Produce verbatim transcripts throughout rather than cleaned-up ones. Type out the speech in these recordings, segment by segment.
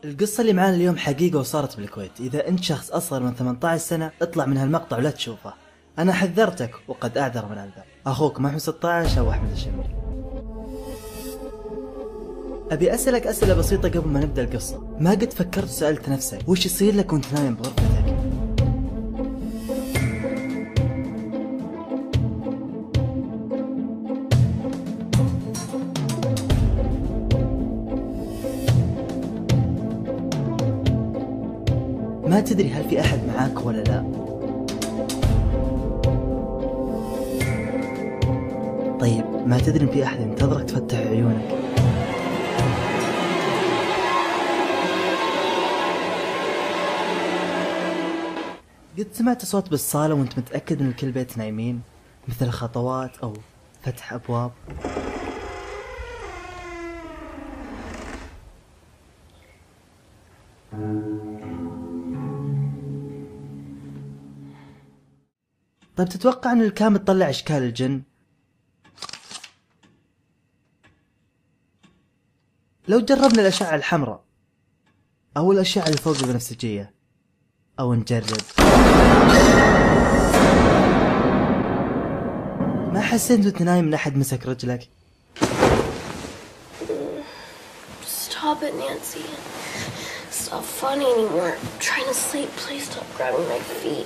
القصة اللي معانا اليوم حقيقة وصارت بالكويت. إذا أنت شخص أصغر من ثمانية عشر سنة اطلع من هالمقطع ولا تشوفه. أنا حذرتك وقد أعذر من أعذر. أخوك محمد ستة عشر أو أحمد الشمري. أبي أسألك أسئلة بسيطة قبل ما نبدأ القصة. ما قد فكرت وسألت نفسك وش يصير لك وانت نايم بغرفتك؟ ما تدري هل في أحد معاك ولا لا؟ طيب ما تدري إن في أحد ينتظرك تفتح عيونك؟ قد سمعت صوت بالصالة وانت متأكد ان الكل بيت نايمين، مثل خطوات او فتح ابواب؟ طيب تتوقع ان الكامل تطلع اشكال الجن؟ لو جربنا الاشعة الحمراء او الاشعة اللي فوق البنفسجية، او نجرب. ما حسيت وانت نايم ان احد مسك رجلك؟ Stop it, Nancy. It's not funny anymore. I'm trying to sleep. Please stop grabbing my feet.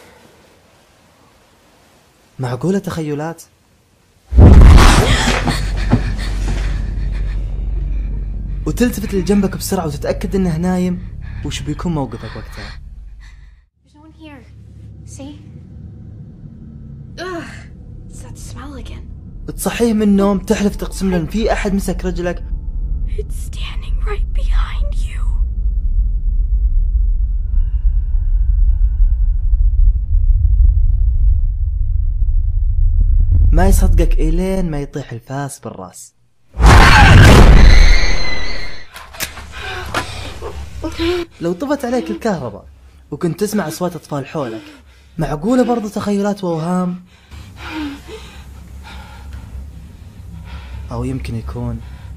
معقولة تخيلات؟ وتلتفت لجنبك بسرعة وتتأكد انه نايم. وش بيكون موقفك وقتها؟ There's no one here. See? Ugh. It's that smell again. تصحيه من النوم تحلف تقسم له ان في احد مسك رجلك. It's standing right behind you. ما يصدقك الين ما يطيح الفاس بالراس. لو طفت عليك الكهرباء وكنت تسمع اصوات اطفال حولك، معقولة برضو تخيلات واوهام؟ او يمكن يكون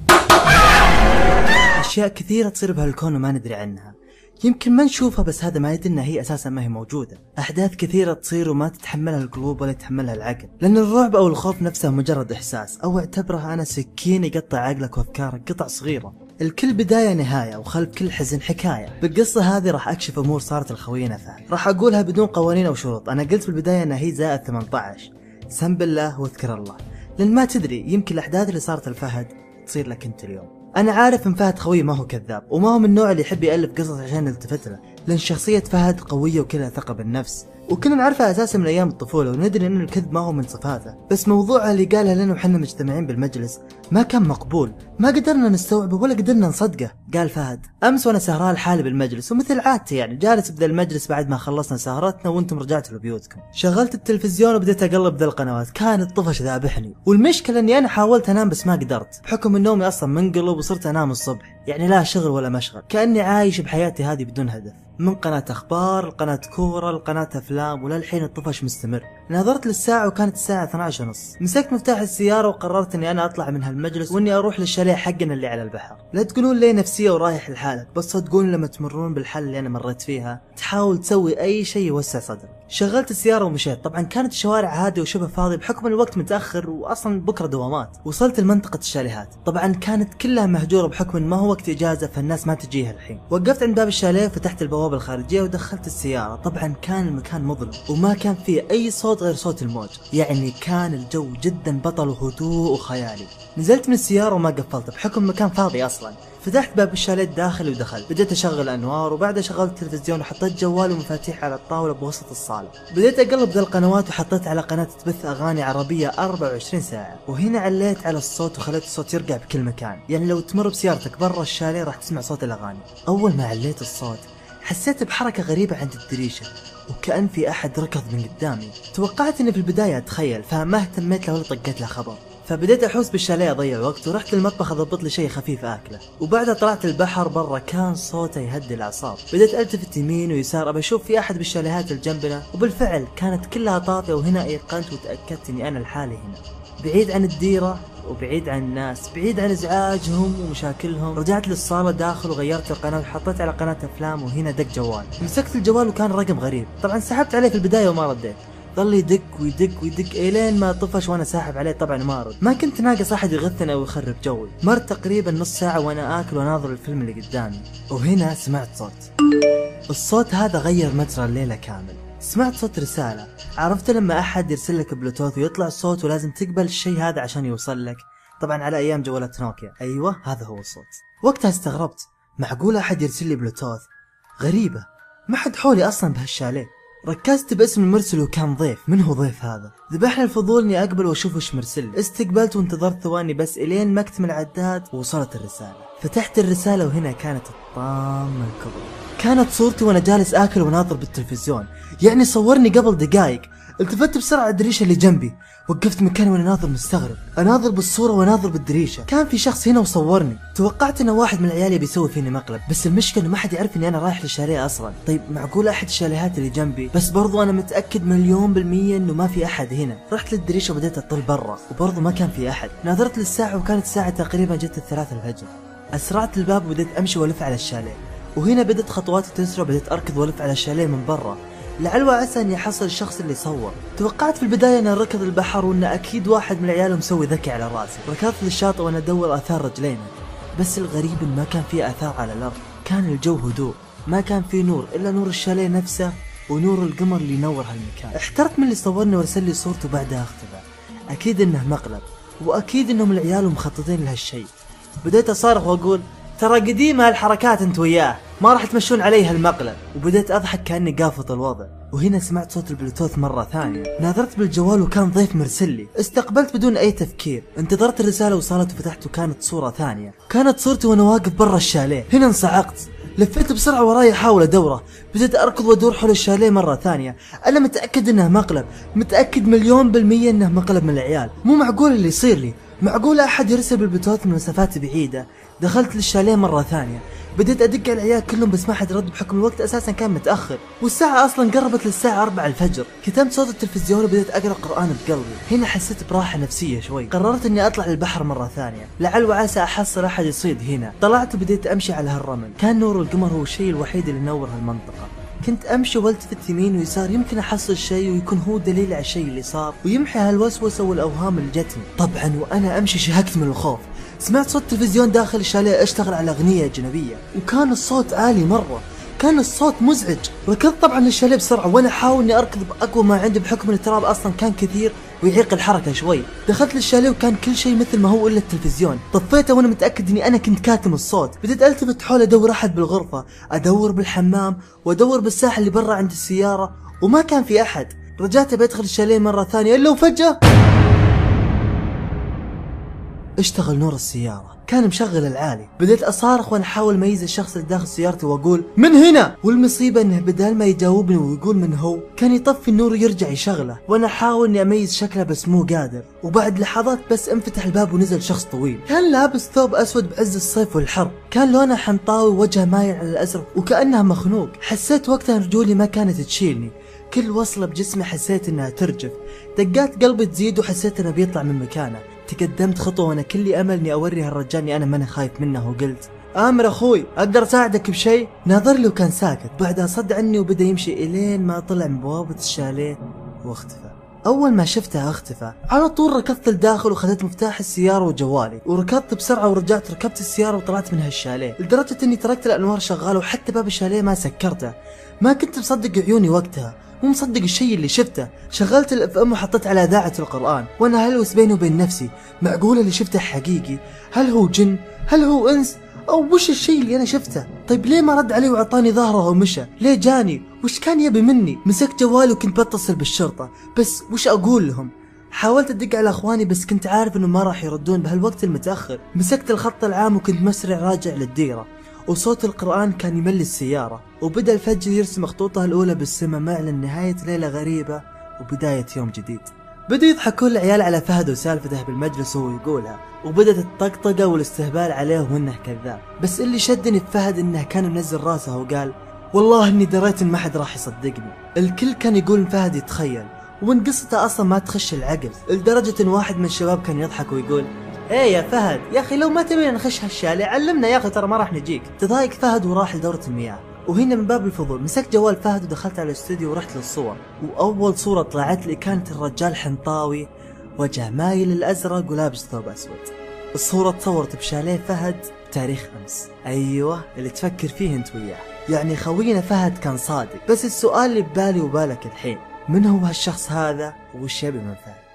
اشياء كثيرة تصير بهالكون وما ندري عنها. يمكن ما نشوفها بس هذا ما يدل انها هي اساسا ما هي موجودة. احداث كثيرة تصير وما تتحملها القلوب ولا يتحملها العقل، لان الرعب او الخوف نفسه مجرد احساس، او اعتبره انا سكين يقطع عقلك وافكارك قطع صغيرة. الكل بداية نهاية، وخلف كل حزن حكاية. بالقصة هذه راح اكشف امور صارت لخوينا فهد، راح اقولها بدون قوانين او شروط. انا قلت بالبداية انها هي زائد ثمانية عشر، سم بالله واذكر الله، لان ما تدري يمكن الاحداث اللي صارت لفهد تصير لك انت اليوم. انا عارف ان فهد خوي ما هو كذاب، وما هو من النوع اللي يحب يألف قصص عشان نلتفت له، لان شخصية فهد قوية وكلها ثقة بالنفس، وكنا نعرفها اساسا من ايام الطفولة، وندري ان الكذب ما هو من صفاته. بس موضوعها اللي قالها لنا وحنا مجتمعين بالمجلس ما كان مقبول، ما قدرنا نستوعبه ولا قدرنا نصدقه. قال فهد: امس وانا سهران لحالي بالمجلس، ومثل عادتي يعني جالس بذا المجلس بعد ما خلصنا سهرتنا وانتم رجعتوا لبيوتكم، شغلت التلفزيون وبديت اقلب ذا القنوات، كان الطفش ذابحني، والمشكلة اني انا حاولت انام بس ما قدرت، بحكم النومي اصلا منقلب وصرت انام الصبح، يعني لا شغل ولا مشغل، كأني عايش بحياتي هذه بدون هدف، من قناة اخبار لقناة كورة لقناة افلام، وللحين الطفش مستمر. نظرت للساعة وكانت الساعة اثنتي عشرة ونص، مسكت مفتاح السيارة وقررت اني انا اطلع من هالمجلس واني اروح للشاليه حقنا اللي على البحر. لا تقولون لي نفسية ورايح لحالك، بس صدقون لما تمرون بالحل اللي انا مريت فيها تحاول تسوي اي شيء يوسع صدرك. شغلت السيارة ومشيت، طبعا كانت الشوارع هادية وشبه فاضية بحكم الوقت متأخر واصلا بكرة دوامات. وصلت لمنطقة الشاليهات، طبعا كانت كلها مهجورة بحكم ان ما هو وقت اجازة فالناس ما تجيها الحين. وقفت عند باب الشاليه وفتحت البوابة الخارجية ودخلت السيارة. طبعا كان المكان مظلم وما كان فيه اي صوت غير صوت الموج، يعني كان الجو جدا بطل وهدوء وخيالي. نزلت من السيارة وما قفلت بحكم المكان فاضي اصلا. فتحت باب الشاليه الداخلي ودخلت، بديت اشغل انوار، وبعدها شغلت التلفزيون وحطيت جوالي ومفاتيح على الطاولة بوسط الصالة. بديت اقلب ذا القنوات وحطيت على قناة تبث اغاني عربية أربعة وعشرين ساعة، وهنا عليت على الصوت وخليت الصوت يرجع بكل مكان، يعني لو تمر بسيارتك برا الشاليه راح تسمع صوت الاغاني. اول ما عليت الصوت حسيت بحركة غريبة عند الدريشة، وكأن في احد ركض من قدامي. توقعت اني في البداية اتخيل، فما اهتميت له ولا طقيت له خبر. فبديت احوس بالشاليه اضيع وقت، ورحت للمطبخ اضبط لي شيء خفيف اكله، وبعدها طلعت البحر برا كان صوته يهدي الاعصاب. بديت التفت يمين ويسار ابى اشوف في احد بالشاليهات اللي جنبنا، وبالفعل كانت كلها طافيه، وهنا ايقنت وتاكدت اني انا لحالي هنا. بعيد عن الديرة وبعيد عن الناس، بعيد عن ازعاجهم ومشاكلهم. رجعت للصالة داخل وغيرت القناة وحطيت على قناة افلام، وهنا دق جوال. مسكت الجوال وكان رقم غريب، طبعا سحبت عليه في البداية وما رديت، ظل يدق ويدق ويدق الين ما طفش وانا ساحب عليه طبعا ما رد. ما كنت ناقص احد يغثني او يخرب جوي. مر تقريبا نص ساعة وانا اكل وناظر الفيلم اللي قدامي، وهنا سمعت صوت. الصوت هذا غير مجرى الليلة كامل. سمعت صوت رسالة، عرفت لما احد يرسل لك بلوتوث ويطلع الصوت ولازم تقبل الشيء هذا عشان يوصل لك، طبعا على ايام جوالات نوكيا. ايوه هذا هو الصوت. وقتها استغربت، معقول احد يرسل لي بلوتوث؟ غريبة، ما حد حولي اصلا بهالشاليه. ركزت باسم المرسل وكان ضيف. من هو ضيف هذا؟ ذبحني الفضول اني اقبل واشوف وش مرسل. استقبلت وانتظرت ثواني بس الين ما اكتمل العداد ووصلت الرسالة. فتحت الرسالة وهنا كانت الطامة الكبرى. كانت صورتي وانا جالس اكل وناظر بالتلفزيون، يعني صورني قبل دقايق. التفت بسرعة على الدريشة اللي جنبي، وقفت مكاني وانا ناظر مستغرب، اناظر بالصورة وناظر بالدريشة. كان في شخص هنا وصورني. توقعت انه واحد من العيال بيسوي فيني مقلب، بس المشكلة انه ما حد يعرف اني انا رايح للشاليه اصلا. طيب معقول احد الشاليهات اللي جنبي، بس برضو انا متأكد مليون بالمية انه ما في احد هنا. رحت للدريشة وبديت اطل برا وبرضو ما كان في احد. ناظرت للساعة وكانت الساعة تقريبا جت الثلاثة الفجر. اسرعت الباب وبديت امشي والف على الشاليه، وهنا بدت خطواتي تسرع وبديت اركض والف على الشاليه من برا، لعل وعسى اني احصل الشخص اللي صور. توقعت في البدايه انه ركض البحر وانه اكيد واحد من العيال مسوي ذكي على راسي. ركضت للشاطئ وانا ادور اثار رجلينا، بس الغريب ان ما كان في اثار على الارض. كان الجو هدوء، ما كان في نور الا نور الشاليه نفسه ونور القمر اللي ينور هالمكان. احترت من اللي صورني وارسل لي صورته بعدها اختفى. اكيد انه مقلب، واكيد انهم العيال مخططين لهالشيء. بديت اصارخ واقول ترى قديمة هالحركات انت وياه، ما راح تمشون علي هالمقلب. وبديت اضحك كاني قافط الوضع. وهنا سمعت صوت البلوتوث مرة ثانية. ناظرت بالجوال وكان ضيف مرسلي. استقبلت بدون اي تفكير. انتظرت الرسالة وصلت وفتحت وكانت صورة ثانية. كانت صورتي وانا واقف برا الشاليه. هنا انصعقت، لفيت بسرعة وراي احاول ادوره. بديت اركض وادور حول الشاليه مرة ثانية. انا متأكد انه مقلب، متأكد مليون بالمية انه مقلب من العيال. مو معقول اللي يصير لي، معقول احد يرسل بالبلوتوث من مسافات بعيدة. دخلت للشاليه مرة ثانية، بديت ادق على العيال كلهم بس ما حد رد بحكم الوقت اساسا كان متأخر، والساعة اصلا قربت للساعة أربعة الفجر. كتمت صوت التلفزيون وبديت اقرا قرآن بقلبي. هنا حسيت براحة نفسية شوي. قررت اني اطلع للبحر مرة ثانية، لعل وعسى احصل احد يصيد هنا. طلعت وبديت امشي على هالرمل. كان نور القمر هو الشيء الوحيد اللي ينور هالمنطقة. كنت امشي والتفت يمين ويسار، يمكن احصل شيء ويكون هو دليل على الشيء اللي صار ويمحي هالوسوسة والاوهام اللي جتني. طبعا وانا امشي شهقت من الخوف. سمعت صوت تلفزيون داخل الشاليه اشتغل على اغنية اجنبية، وكان الصوت عالي مرة، كان الصوت مزعج. ركضت طبعا للشاليه بسرعة وانا احاول اني اركض باقوى ما عندي بحكم ان التراب اصلا كان كثير ويعيق الحركة شوي. دخلت للشاليه وكان كل شيء مثل ما هو الا التلفزيون. طفيته وانا متأكد اني انا كنت كاتم الصوت. بديت التفت حول ادور احد بالغرفة، ادور بالحمام وادور بالساحة اللي برا عند السيارة، وما كان في احد. رجعت بدخل الشاليه مرة ثانية الا وفجأة اشتغل نور السيارة، كان مشغل العالي. بديت اصارخ وانا احاول اميز الشخص اللي داخل سيارتي واقول من هنا، والمصيبة انه بدال ما يجاوبني ويقول من هو كان يطفي النور ويرجع يشغله، وانا احاول اني اميز شكله بس مو قادر. وبعد لحظات بس انفتح الباب ونزل شخص طويل، كان لابس ثوب اسود بعز الصيف والحر، كان لونه حنطاوي ووجهه مايل على الازرق وكأنه مخنوق. حسيت وقتها رجولي ما كانت تشيلني، كل وصلة بجسمي حسيت انها ترجف، دقات قلبي تزيد وحسيت انه بيطلع من مكانه. تقدمت خطوة وانا كلي امل اني اوري هالرجال اني انا ماني خايف منه، وقلت امر اخوي اقدر اساعدك بشيء؟ ناظر لي وكان ساكت. بعدها صد عني وبدا يمشي الين ما طلع من بوابة الشاليه واختفى. اول ما شفته اختفى على طول ركضت لداخل وخذت مفتاح السيارة وجوالي وركضت بسرعة ورجعت ركبت السيارة وطلعت من هالشاليه، لدرجة اني تركت الانوار شغالة وحتى باب الشاليه ما سكرته. ما كنت مصدق عيوني وقتها، مو مصدق الشيء اللي شفته. شغلت الاف ام وحطيت على اذاعة القرآن وانا هلوس بيني وبين نفسي، معقول اللي شفته حقيقي؟ هل هو جن؟ هل هو انس؟ او وش الشيء اللي انا شفته؟ طيب ليه ما رد علي وعطاني ظهره ومشى؟ ليه جاني؟ وش كان يبي مني؟ مسكت جوالي وكنت بتصل بالشرطة، بس وش اقول لهم؟ حاولت ادق على اخواني بس كنت عارف انه ما راح يردون بهالوقت المتأخر. مسكت الخط العام وكنت مسرع راجع للديرة، وصوت القرآن كان يملي السيارة، وبدأ الفجر يرسم خطوطه الأولى بالسماء معلن نهاية ليلة غريبة وبداية يوم جديد. بدأوا يضحكون العيال على فهد وسالفته بالمجلس وهو يقولها، وبدأت الطقطقة والاستهبال عليه وانه كذاب. بس اللي شدني بفهد انه كان منزل راسه وقال والله اني دريت ان ما حد راح يصدقني. الكل كان يقول فهد يتخيل، وان قصته اصلا ما تخش العقل، لدرجة ان واحد من الشباب كان يضحك ويقول ايه يا فهد يا اخي لو ما تبينا نخش هالشارع علمنا يا اخي ترى ما راح نجيك. تضايق فهد وراح لدورة المياه. وهنا من باب الفضول مسكت جوال فهد ودخلت على الاستوديو ورحت للصور، واول صورة طلعت لي كانت الرجال حنطاوي وجه مايل الازرق ولابس ثوب اسود. الصورة تصورت بشاليه فهد بتاريخ امس. ايوه اللي تفكر فيه انت وياه، يعني خوينا فهد كان صادق. بس السؤال اللي ببالي وبالك الحين، من هو هالشخص هذا وش يبي من فهد؟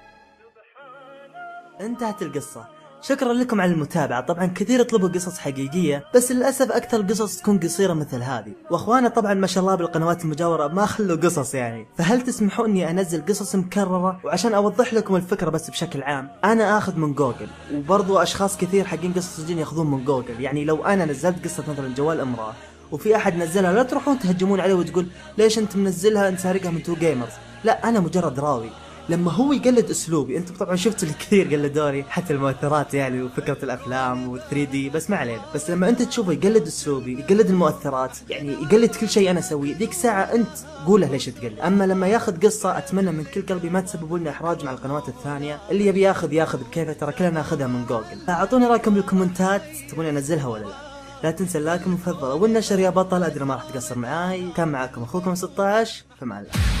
انتهت القصة. شكرا لكم على المتابعة. طبعا كثير يطلبوا قصص حقيقية بس للأسف أكثر القصص تكون قصيرة مثل هذه، وأخوانا طبعا ما شاء الله بالقنوات المجاورة ما خلوا قصص يعني، فهل تسمحوا إني أنزل قصص مكررة؟ وعشان أوضح لكم الفكرة بس بشكل عام، أنا آخذ من جوجل، وبرضو أشخاص كثير حقين قصص الجن يأخذون من جوجل. يعني لو أنا نزلت قصة مثلا جوال امرأة وفي أحد نزلها لا تروحون تهجمون عليه وتقول ليش أنت منزلها أنت سارقها من تو جيمرز. لا أنا مجرد راوي. لما هو يقلد اسلوبي، انتم طبعا شفتوا الكثير قلدوني حتى المؤثرات يعني وفكره الافلام والثري دي، بس ما علينا. بس لما انت تشوفه يقلد اسلوبي يقلد المؤثرات يعني يقلد كل شيء انا اسويه، ذيك ساعه انت قوله ليش تقلد. اما لما ياخذ قصه اتمنى من كل قلبي ما تسببوا لنا احراج مع القنوات الثانيه، اللي يبي ياخذ ياخذ بكيفه، ترى كلنا ناخذها من جوجل. فاعطوني رايكم بالكومنتات تبون انزلها ولا لا. لا تنسى اللايك المفضل والنشر يا بطل. ادري ما راح تقصر معاي. كان معاكم اخوكم ستة عشر، فمع الله.